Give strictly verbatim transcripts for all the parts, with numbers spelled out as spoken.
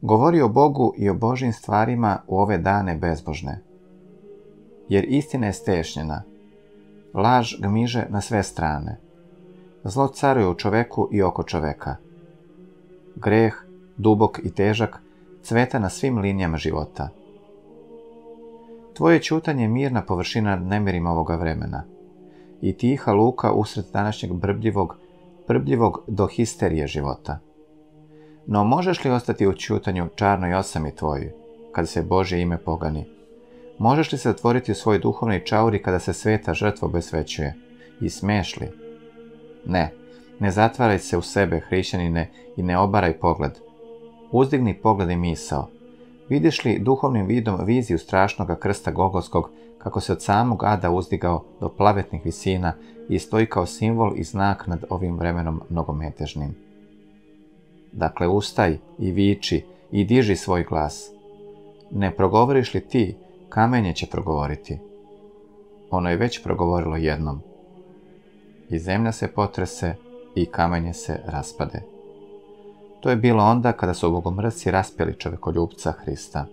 Govori o Bogu i o Božjim stvarima u ove dane bezbožne. Jer istina je stešnjena, laž gmiže na sve strane, zlo caruje u čoveku i oko čoveka. Greh, dubok i težak, cveta na svim linijama života. Tvoje ćutanje je mirna površina nad nemirima ovoga vremena i tiha luka usred današnjeg brbljivog, brbljivog do histerije života. No možeš li ostati u ćutanju čarnoj osami tvojoj, kada se Božje ime pogani? Možeš li se otvoriti u svoj duhovnoj čauri kada se sveta žrtva obesvećuje? I smeš li? Ne, ne zatvaraj se u sebe, hrišćanine, i ne obaraj pogled. Uzdigni pogled i misao. Vidiš li duhovnim vidom viziju strašnoga krsta Golgotskog, kako se od samog ada uzdigao do plavetnih visina i stoji kao simbol i znak nad ovim vremenom mnogometežnim? Dakle, ustaj i viči i diži svoj glas. Ne progovoriš li ti, kamenje će progovoriti. Ono je već progovorilo jednom. I zemlja se potrese i kamenje se raspade. To je bilo onda kada su bogomrsci raspjeli čovekoljubca Hrista.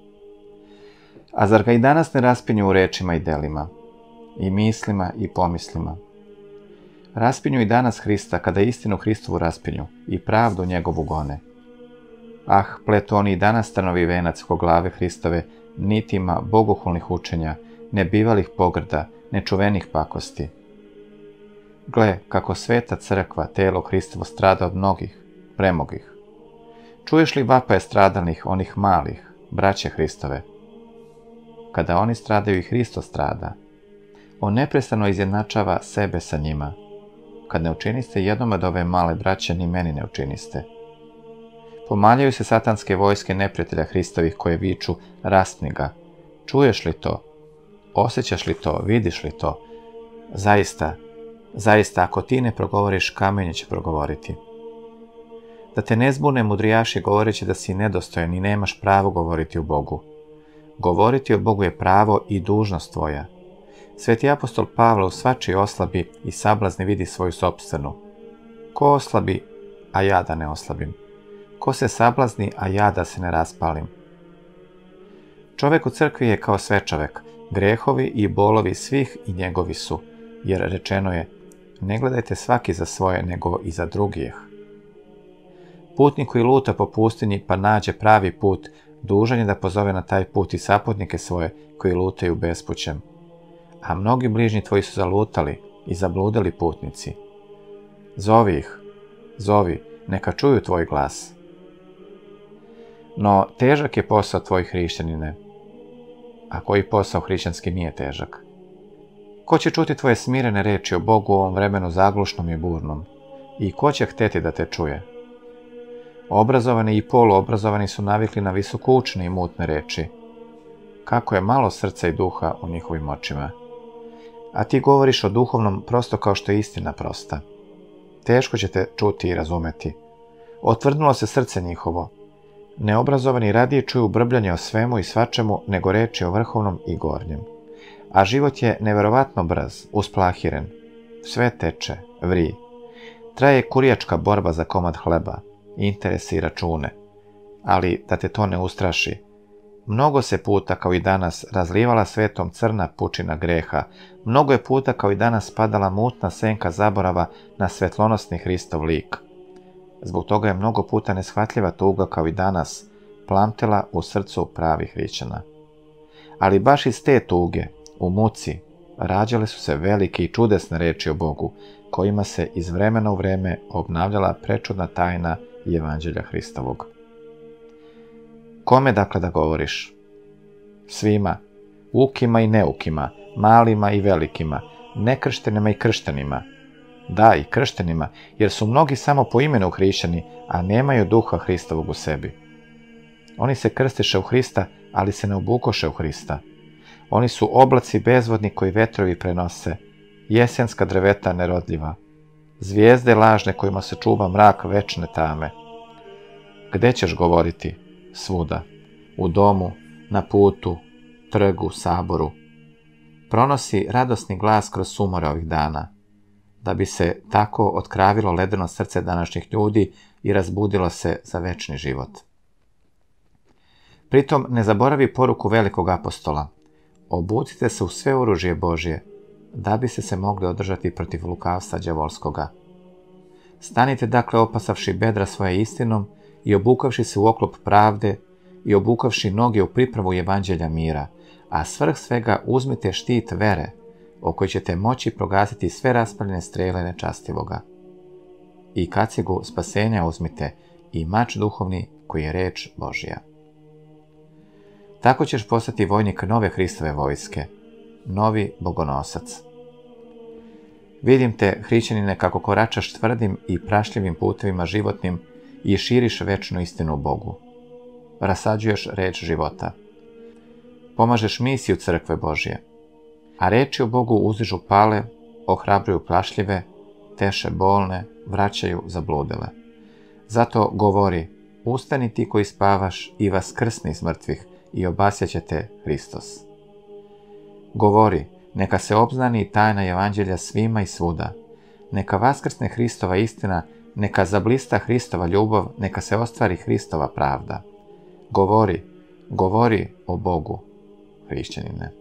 A zar ga i danas ne raspinju u rečima i delima, i mislima i pomislima? Raspinju i danas Hrista kada istinu Hristovu raspinju i pravdu njegovu gone. Ah, pletu oni i danas trnovi venac oko glave Hristove, nitima bogohulnih učenja, nebivalih pogrda, nečuvenih pakosti. Gle, kako sveta crkva, telo Hristovo, strada od mnogih, premogih. Čuješ li vapaje stradalnih, onih malih, braće Hristove? Kada oni stradaju i Hristo strada. On neprestano izjednačava sebe sa njima. Kad ne učiniste jednom od ove male braće, ni meni ne učiniste. Pomaljaju se satanske vojske neprijatelja Hristovih koje viču, raspni ga. Čuješ li to? Osjećaš li to? Vidiš li to? Zaista, zaista, ako ti ne progovoriš, kamenje će progovoriti. Da te ne zbune mudrijaši govoreći da si nedostojan i nemaš pravo govoriti o Bogu. Govoriti o Bogu je pravo i dužnost tvoja. Sveti apostol Pavle u svačiji oslabi i sablazni vidi svoju sopstvenu. Ko oslabi, a ja da ne oslabim? Ko se sablazni, a ja da se ne raspalim? Čovek u crkvi je kao svečovek, grehovi i bolovi svih i njegovi su, jer rečeno je, ne gledajte svaki za svoje, nego i za drugih. Putnik koji luta po pustinji pa nađe pravi put, dužan je da pozove na taj put i saputnike svoje koji lutaju bespućem. A mnogi bližnji tvoji su zalutali i zabludeli putnici. Zovi ih, zovi, neka čuju tvoj glas. No, težak je posao tvoj, hrišćanine. A koji posao hrišćanski nije težak? Ko će čuti tvoje smirene reči o Bogu u ovom vremenu zaglušnom i burnom? I ko će hteti da te čuje? Obrazovani i poluobrazovani su navikli na visokoučne i mutne reči. Kako je malo srca i duha u njihovim očima. A ti govoriš o duhovnom prosto kao što je istina prosta. Teško će te čuti i razumeti. Otvrdnulo se srce njihovo. Neobrazovani radije čuju brbljanje o svemu i svačemu nego reči o vrhovnom i gornjem. A život je neverovatno brz, usplahiren. Sve teče, vri. Traje kurijačka borba za komad hleba, interese i račune. Ali da te to ne ustraši. Mnogo se puta kao i danas razlivala svetom crna pučina greha, mnogo je puta kao i danas padala mutna senka zaborava na svetlonosni Hristov lik. Zbog toga je mnogo puta neshvatljiva tuga kao i danas plamtela u srcu pravih hrišćana. Ali baš iz te tuge, u muci, rađale su se velike i čudesne reči o Bogu, kojima se iz vremena u vreme obnavljala prečudna tajna i evanđelja Hristovog. Kome dakle da govoriš? Svima, ukima i neukima, malima i velikima, nekrštenima i krštenima. Da, i krštenima, jer su mnogi samo po imenu hrišćani, a nemaju duha Hristovog u sebi. Oni se krstiše u Hrista, ali se ne obukoše u Hrista. Oni su oblaci bezvodni koji vetrovi prenose, jesenska drveta nerodljiva, zvijezde lažne kojima se čuva mrak večne tame. Gde ćeš govoriti? Svuda. U domu, na putu, trgu, saboru. Pronosi radosni glas kroz sumore ovih dana, da bi se tako otkravilo ledeno srce današnjih ljudi i razbudilo se za večni život. Pritom ne zaboravi poruku velikog apostola. Obucite se u sve oružje Božje, da biste se mogli održati protiv lukavstva đavolskoga. Stanite dakle opasavši bedra svoje istinom i obukavši se u oklop pravde i obukavši noge u pripravu evanđelja mira, a svrh svega uzmite štit vere, o kojoj ćete moći progasiti sve raspaljene strele nečastivoga. I kacigu spasenja uzmite i mač duhovni koji je reč Božja. Tako ćeš postati vojnik nove Hristove vojske, novi bogonosac. Vidim te, hrišćanine, kako koračaš tvrdim i prašljivim putevima životnim i širiš večnu istinu Bogu. Rasađuješ reč života. Pomažeš misiju crkve Božje. A reči o Bogu uzdižu pale, ohrabruju plašljive, teše bolne, vraćaju zabludele. Zato govori, ustani ti koji spavaš i vaskrsni iz mrtvih i obasjaće te Hristos. Govori, neka se obznani tajna evanđelja svima i svuda. Neka vaskrsne Hristova istina, neka zablista Hristova ljubav, neka se ostvari Hristova pravda. Govori, govori o Bogu, hrišćanine.